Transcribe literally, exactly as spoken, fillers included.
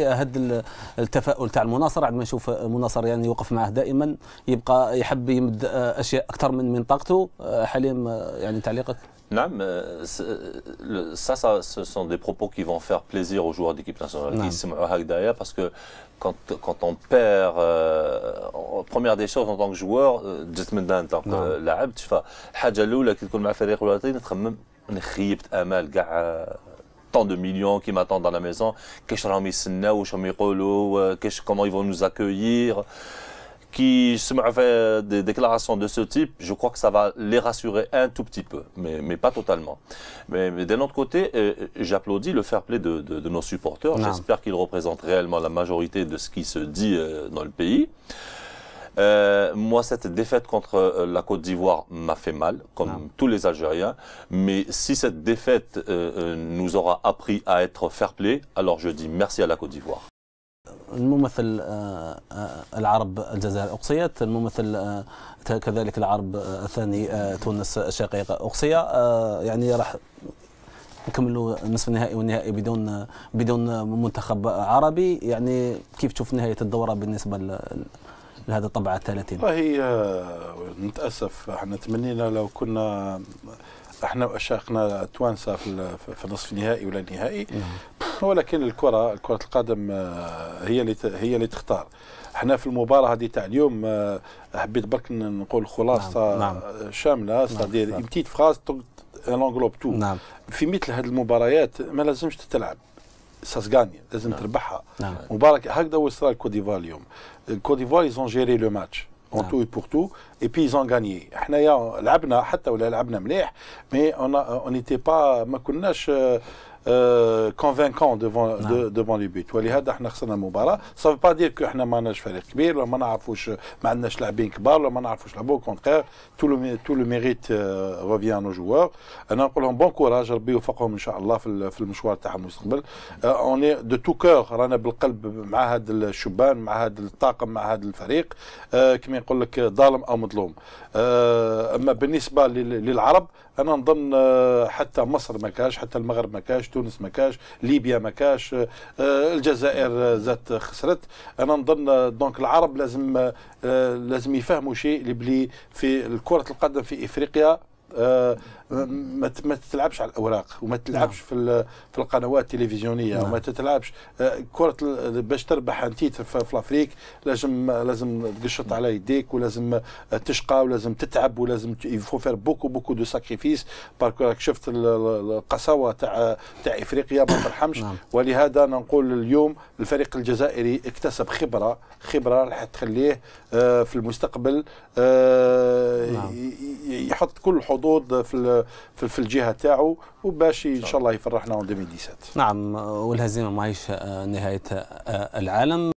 هذا التفاؤل تاع المناصر عندما نشوف مناصر يعني يوقف معه دائما، يبقى يحب يمد اشياء اكثر من من طاقته. حليم يعني تعليقك؟ Non, ça, ça, ce sont des propos qui vont faire plaisir aux joueurs d'équipe nationale. Non. Parce que quand, quand on perd, euh, première des choses en tant que joueur, جيت من ان طونك لعبت فالحاجه الاولى كي تكون مع فريق الوطني تخمم انا خيبت امال كاع tant de millions qui m'attendent dans la maison, qu'est-ce راهم يسناو واش راهم يقولوا, qu'est-ce comment ils vont nous accueillir. Qui se fait des déclarations de ce type, je crois que ça va les rassurer un tout petit peu, mais, mais pas totalement. Mais, mais d'un autre côté, euh, j'applaudis le fair play de, de, de nos supporters. J'espère qu'ils représentent réellement la majorité de ce qui se dit euh, dans le pays. Euh, moi, cette défaite contre euh, la Côte d'Ivoire m'a fait mal, comme non. tous les Algériens. Mais si cette défaite euh, euh, nous aura appris à être fair play, alors je dis merci à la Côte d'Ivoire. الممثل العرب الجزائر أقصيت، الممثل كذلك العرب الثاني تونس الشقيقة أقصية. يعني راح نكملوا النصف النهائي والنهائي بدون بدون منتخب عربي. يعني كيف تشوف نهاية الدورة بالنسبة لهذا الطبعة الثلاثين؟ والله نتأسف، احنا تمنينا لو كنا احنا واشاقنا توانسه في في نصف النهائي ولا النهائي، ولكن الكره كره القدم هي اللي هي اللي تختار. احنا في المباراه هذه تاع اليوم حبيت برك نقول خلاصه نعم. شامله، صدير نعم. بتيت فراز لونغلوب تو نعم. في مثل هذه المباريات ما لازمش تتلعب ساسغاني، لازم نعم. تربحها نعم. مبارك هكذا وصل الكوت ديفوار اليوم. الكوت ديفوار ils ont géré le match en tout et pour tout et puis ils ont gagné. حنايا لعبنا حتى ولا لعبنا مليح، mais on a on n'était pas ما كناش convaincant devant نعم. de, devant les buts. ولهذا احنا خسرنا المباراه. ça veut pas dire que احنا ما عندناش فريق كبير ولا ما نعرفوش ما عندناش لاعبين كبار ولا ما نعرفوش نلعبوا. كونترير tout le tout le mérite revient à nos joueurs. انا نقول لهم بون كوراج، ربي يوفقهم ان شاء الله في في المشوار تاع المستقبل. اوني دو تو كور، رانا بالقلب مع هذا الشبان، مع هذا الطاقم، مع هذا الفريق. كما يقول لك ظالم او مظلوم. اما بالنسبه للعرب انا نظن حتى مصر ما كاش، حتى المغرب ما كاش، تونس ما كاش، ليبيا ما كاش، الجزائر ذات خسرت. انا نظن دونك العرب لازم لازم يفهموا شيء اللي بلي في كرة القدم في افريقيا ما تتلعبش على الاوراق وما تلعبش في في القنوات التلفزيونيه وما تتلعبش كره باش تربح انت في الافريق. لازم لازم تقشط على يديك ولازم تشقى ولازم تتعب ولازم يفو فير بوكو بوكو دو ساكريفيس. باركو شفت القساوه تاع تاع افريقيا ما ترحمش. ولهذا نقول اليوم الفريق الجزائري اكتسب خبره خبره راح تخليه في المستقبل يحط كل الحظوظ في في الجهه تاعو وباش ان شاء الله يفرحنا في ألفين وسبعطاش. نعم، والهزيمه ماهيش نهايه العالم.